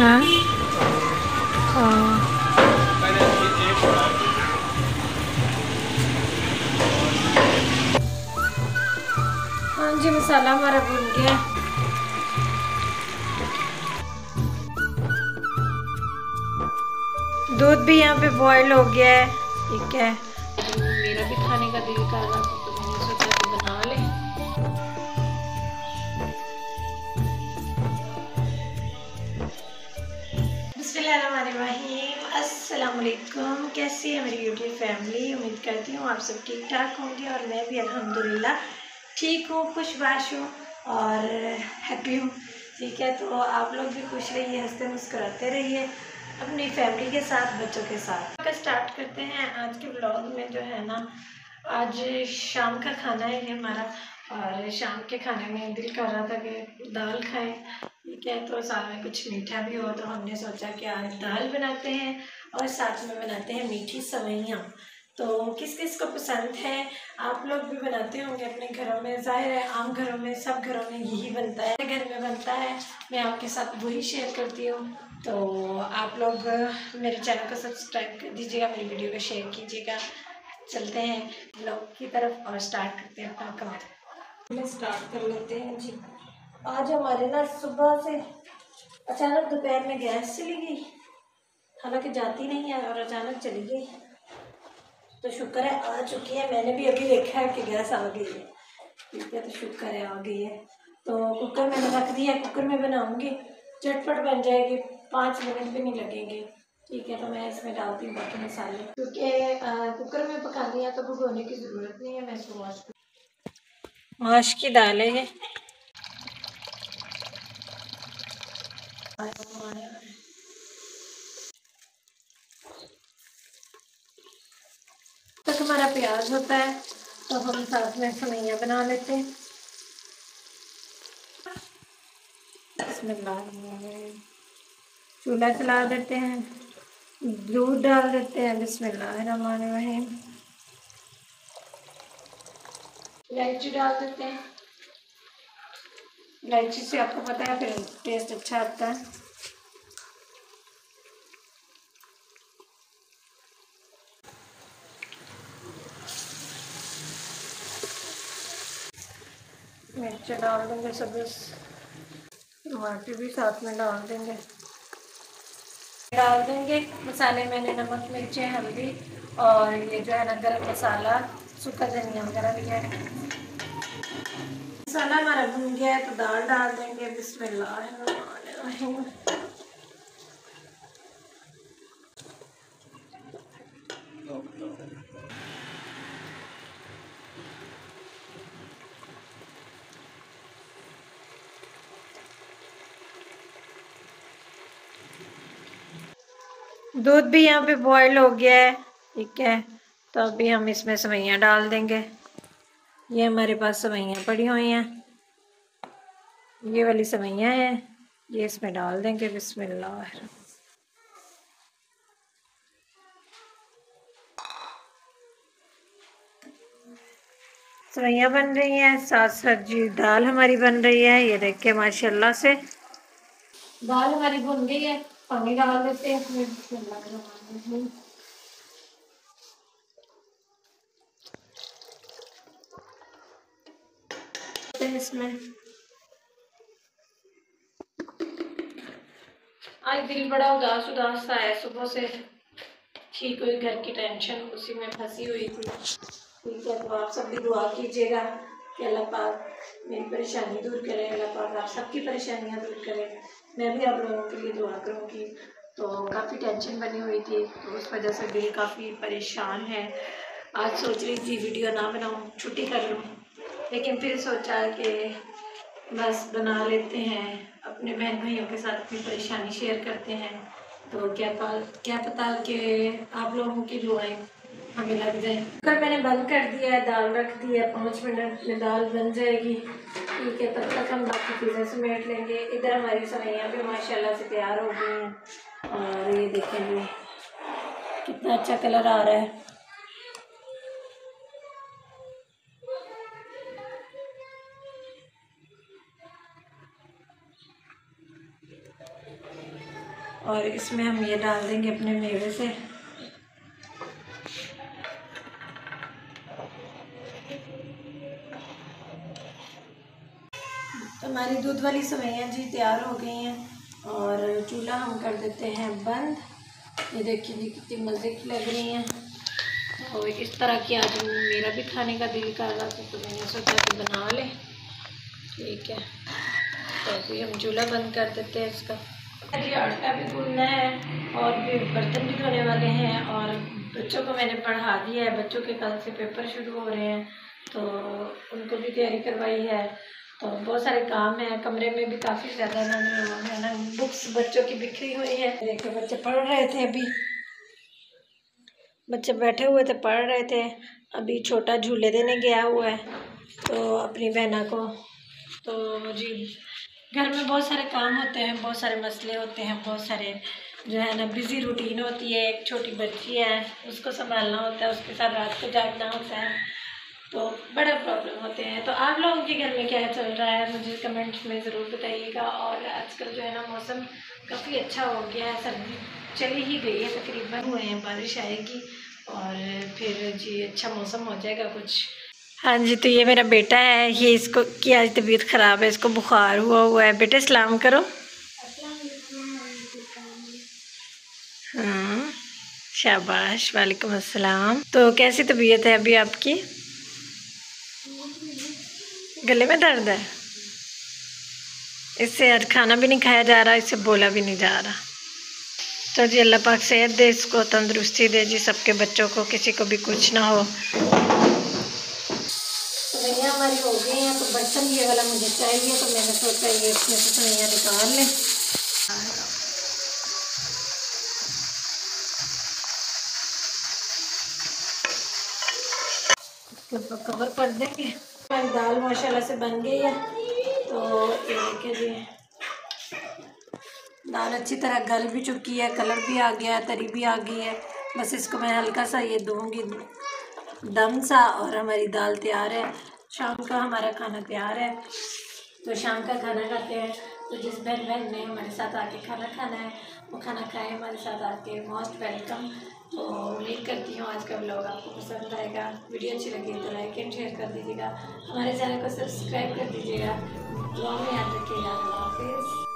हाँ हाँ हाँ जी, मसाला हमारा भुन गया। दूध भी यहाँ पे बॉयल हो गया है। ठीक है, मेरा भी खाने का दिल कर रहा था तो मैंने सोचा कि बना ले। बिस्मिल्लाहिर्रहमानिर्रहीम, अस्सलाम वालेकुम। कैसी है मेरी यूट्यूब फैमिली? उम्मीद करती हूँ आप सब ठीक ठाक होंगे और मैं भी अल्हम्दुलिल्लाह ठीक हूँ, खुशबाश हूँ और हैप्पी हूँ। ठीक है, तो आप लोग भी खुश रहिए, हंसते मुस्कुराते रहिए अपनी फैमिली के साथ, बच्चों के साथ। का स्टार्ट करते हैं आज के ब्लॉग में। जो है ना, आज शाम का खाना है ये हमारा, और शाम के खाने में दिल कर रहा था कि दाल खाएं। ठीक है, तो साथ में कुछ मीठा भी हो, तो हमने सोचा कि आज दाल बनाते हैं और साथ में बनाते हैं मीठी सवैयाँ। तो किस किस को पसंद है, आप लोग भी बनाते होंगे अपने घरों में। जाहिर है आम घरों में, सब घरों में यही बनता है, घर में बनता है, मैं आपके साथ वही शेयर करती हूँ। तो आप लोग मेरे चैनल को सब्सक्राइब कर दीजिएगा, मेरी वीडियो को शेयर कीजिएगा। चलते हैं ब्लॉग की तरफ और स्टार्ट करते हैं अपना काम। स्टार्ट कर लेते हैं जी। आज हमारे ना सुबह से अचानक दोपहर में गैस चली गई, हालांकि जाती नहीं है और अचानक चली गई। तो शुक्र है आ चुकी है, मैंने भी अभी देखा है कि गैस आ गई है। ठीक है, तो शुक्र है आ गई है। तो कुकर मैंने रख दिया, कुकर में बनाऊंगी, झटपट बन जाएगी, 5 मिनट भी नहीं लगेंगे। ठीक है, तो मैं इसमें डालती हूँ बाकी मसाले, क्योंकि कुकर में पकानी है तो भगोने की ज़रूरत नहीं है। मैं इसको माश की दाल है ये। तक हमारा प्याज होता है तो हम साथ में सवैयाँ बना लेते हैं। चूल्हा चला देते हैं, दूध डाल देते हैं। बिस्मिल्लाहिर्रहमानिर्रहीम। इलायची डाल देते हैं, इलायची से आपको पता है फिर टेस्ट अच्छा आता है। मिर्च डाल देंगे, सब्ज़ टमाटर भी साथ में डाल देंगे। मसाले मैंने नमक, मिर्चें, हल्दी और ये जो है ना गरम मसाला, सूखा धनिया वगैरह लिया है। मसाला हमारा भुन गया है तो दाल डाल देंगे। बिस्मिल्लाहिर्रहमानिर्रहीम। दूध भी यहाँ पे बॉयल हो गया है। ठीक है, तो अभी हम इसमें सवैयाँ डाल देंगे। ये हमारे पास सवैयाँ पड़ी हुई हैं, ये वाली सवैयाँ हैं, ये इसमें डाल देंगे। बिस्मिल्लाह। सवैयाँ बन रही हैं, साथ साथ जी दाल हमारी बन रही है। ये देख के माशाल्लाह से दाल हमारी बन गई है। पानी डाल देते हैं इसमें। आज दिल बड़ा उदास उदास सा है, सुबह से ठीक हुई, घर की टेंशन उसी में फंसी हुई थी। ठीक है, तो आप सब भी दुआ कीजिएगा कि अल्लाह पाक मेरी परेशानी दूर करे, अल्लाह पाक आप सबकी परेशानियां दूर करे। मैं भी आप लोगों के लिए दुआ करूँगी। तो काफ़ी टेंशन बनी हुई थी, तो उस वजह से दिल काफ़ी परेशान है। आज सोच रही थी वीडियो ना बनाऊँ, छुट्टी कर लूँ, लेकिन फिर सोचा कि बस बना लेते हैं, अपने बहन भाइयों के साथ अपनी परेशानी शेयर करते हैं। तो क्या पता कि आप लोगों की दुआएं हमें लग जाए। कुकर मैंने बंद कर दिया है, दाल रख दी है, 5 मिनट में दाल बन जाएगी। ठीक है, तब तक हम बाकी चीज़ें समेट लेंगे। इधर हमारी सवैयाँ भी माशाल्लाह से तैयार हो गई हैं और ये देखेंगे कितना अच्छा कलर आ रहा है। और इसमें हम ये डाल देंगे अपने मेवे से। हमारी दूध वाली सेवइयाँ जी तैयार हो गई हैं और चूल्हा हम कर देते हैं बंद। ये देखिए जी कितनी मज़े की लग रही हैं। तो इस तरह की आज मेरा भी खाने का दिल कर रहा था तो मैंने सोचा कि बना लें। ठीक है, तो अभी हम चूल्हा बंद कर देते हैं इसका। अभी आटा भी गूंदना है और भी बर्तन भी धोने वाले हैं और बच्चों को मैंने पढ़ा दिया है। बच्चों के कल से पेपर शुरू हो रहे हैं तो उनको भी तैयारी करवाई है। तो बहुत सारे काम हैं, कमरे में भी काफ़ी ज़्यादा है ना बुक्स बच्चों की बिखरी हुई है। देखो बच्चे पढ़ रहे थे, अभी बच्चे बैठे हुए थे पढ़ रहे थे। अभी छोटा झूले देने गया हुआ है तो अपनी बहना को। तो जी घर में बहुत सारे काम होते हैं, बहुत सारे मसले होते हैं, बहुत सारे जो है ना बिज़ी रूटीन होती है। एक छोटी बच्ची है उसको संभालना होता है, उसके साथ रात को जागना होता है, तो बड़े प्रॉब्लम होते हैं। तो आप लोगों के घर में क्या चल रहा है मुझे कमेंट्स में ज़रूर बताइएगा। और आजकल जो है ना मौसम काफ़ी अच्छा हो गया है, सर्दी चली ही गई है, तकरीबन हुए हैं, बारिश आएगी और फिर जी अच्छा मौसम हो जाएगा कुछ। हाँ जी, तो ये मेरा बेटा है, ये इसको की आज तबीयत ख़राब है, इसको बुखार हुआ है। बेटे सलाम करो। हाँ शाबाश, वालेकुम अस्सलाम। तो कैसी तबीयत है अभी आपकी? गले में दर्द है, इससे आज खाना भी नहीं खाया जा रहा, इससे बोला भी नहीं जा रहा। तो जी अल्लाह पाक सेहत दे, इसको तंदुरुस्ती दे जी, सबके बच्चों को, किसी को भी कुछ ना हो। सेवइयाँ हमारी हो गई हैं तो बर्तन ये वाला मुझे चाहिए, तो मैंने सोचा ये इसमें से सेवइयाँ निकाल लें। इसके ऊपर कवर कर देंगे। हमारी दाल माशाल्लाह से बन गई है। तो ये देखिए जी दाल अच्छी तरह गल भी चुकी है, कलर भी आ गया है, तरी भी आ गई है। बस इसको मैं हल्का सा ये दूँगी दम सा और हमारी दाल तैयार है। शाम का हमारा खाना तैयार है, तो शाम का खाना खाते हैं। तो जिस बहन ने हमारे साथ आके खाना खाना है वो खाना खाए हमारे साथ आके, मोस्ट वेलकम। तो उम्मीद करती हूँ आज का व्लॉग आपको पसंद आएगा। वीडियो अच्छी लगी तो लाइक एंड शेयर कर दीजिएगा, हमारे चैनल को सब्सक्राइब कर दीजिएगा। दुआ में याद रखिएगा। अल्लाह हाफिज़।